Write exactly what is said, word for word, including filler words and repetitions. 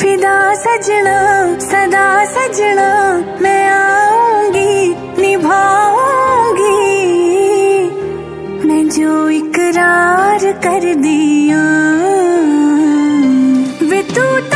फिदा सजना सदा सजना, मैं आऊंगी निभाऊंगी। मैं जो इकरार कर दिया वे तू